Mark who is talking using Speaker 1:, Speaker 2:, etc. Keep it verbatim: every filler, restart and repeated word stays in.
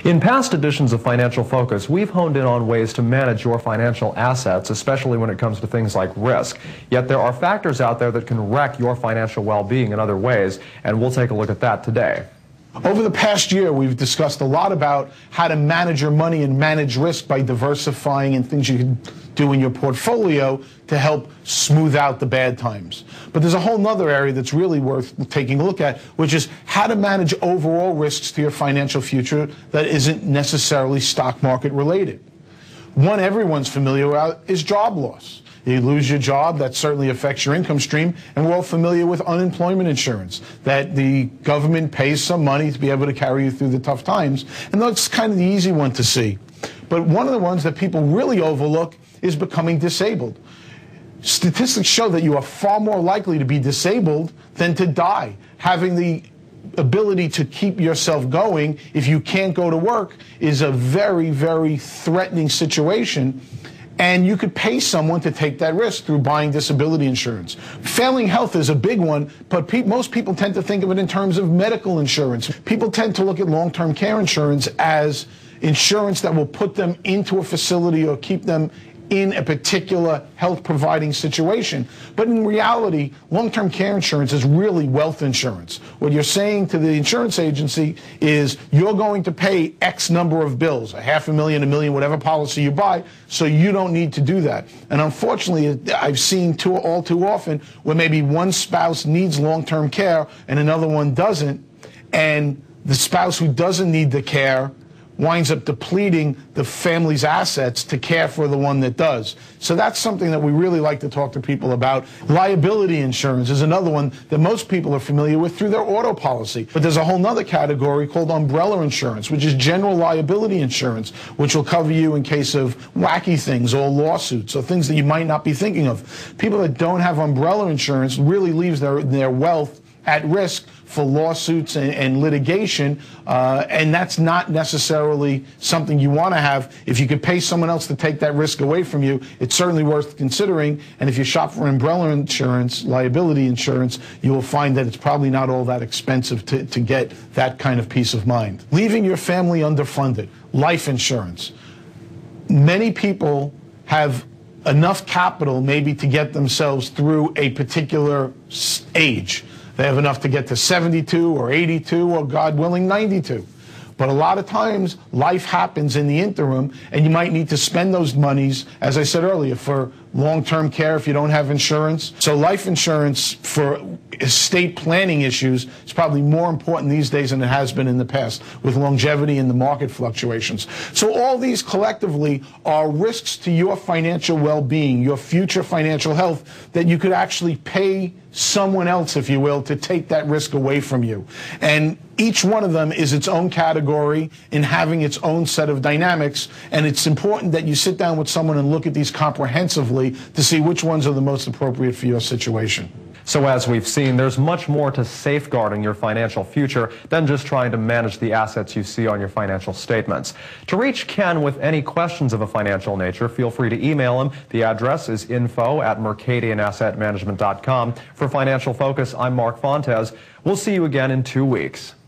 Speaker 1: In past editions of Financial Focus, we've honed in on ways to manage your financial assets, especially when it comes to things like risk. Yet there are factors out there that can wreck your financial well-being in other ways, and we'll take a look at that today.
Speaker 2: Over the past year, we've discussed a lot about how to manage your money and manage risk by diversifying and things you can do in your portfolio to help smooth out the bad times. But there's a whole other area that's really worth taking a look at, which is how to manage overall risks to your financial future that isn't necessarily stock market related. One everyone's familiar with is job loss. You lose your job, that certainly affects your income stream, and we're all familiar with unemployment insurance, that the government pays some money to be able to carry you through the tough times, and that's kind of the easy one to see. But one of the ones that people really overlook is becoming disabled. Statistics show that you are far more likely to be disabled than to die. Having the ability to keep yourself going if you can't go to work is a very, very threatening situation. And you could pay someone to take that risk through buying disability insurance. Failing health is a big one, but pe most people tend to think of it in terms of medical insurance. People tend to look at long-term care insurance as insurance that will put them into a facility or keep them in a particular health providing situation. But in reality, long-term care insurance is really wealth insurance. What you're saying to the insurance agency is you're going to pay X number of bills, a half a million, a million, whatever policy you buy, so you don't need to do that. And unfortunately, I've seen too, all too often where maybe one spouse needs long-term care and another one doesn't, and the spouse who doesn't need the care winds up depleting the family's assets to care for the one that does. So that's something that we really like to talk to people about. Liability insurance is another one that most people are familiar with through their auto policy. But there's a whole other category called umbrella insurance, which is general liability insurance, which will cover you in case of wacky things or lawsuits or things that you might not be thinking of. People that don't have umbrella insurance really leaves their, their wealth at risk for lawsuits and, and litigation, uh, and that's not necessarily something you want to have. If you could pay someone else to take that risk away from you, it's certainly worth considering. And if you shop for umbrella insurance, liability insurance, you will find that it's probably not all that expensive to, to get that kind of peace of mind. Leaving your family underfunded, life insurance. Many people have enough capital maybe to get themselves through a particular age. They have enough to get to seventy-two or eighty-two or, God willing, ninety-two. But a lot of times, life happens in the interim, and you might need to spend those monies, as I said earlier, for long-term care if you don't have insurance. So life insurance for estate planning issues is probably more important these days than it has been in the past with longevity and the market fluctuations. So all these collectively are risks to your financial well-being, your future financial health, that you could actually pay someone else, if you will, to take that risk away from you. And each one of them is its own category in having its own set of dynamics, and it's important that you sit down with someone and look at these comprehensively to see which ones are the most appropriate for your situation.
Speaker 1: So as we've seen, there's much more to safeguarding your financial future than just trying to manage the assets you see on your financial statements. To reach Ken with any questions of a financial nature, feel free to email him. The address is info at Mercadien Asset Management dot com. For Financial Focus, I'm Mark Fontes. We'll see you again in two weeks.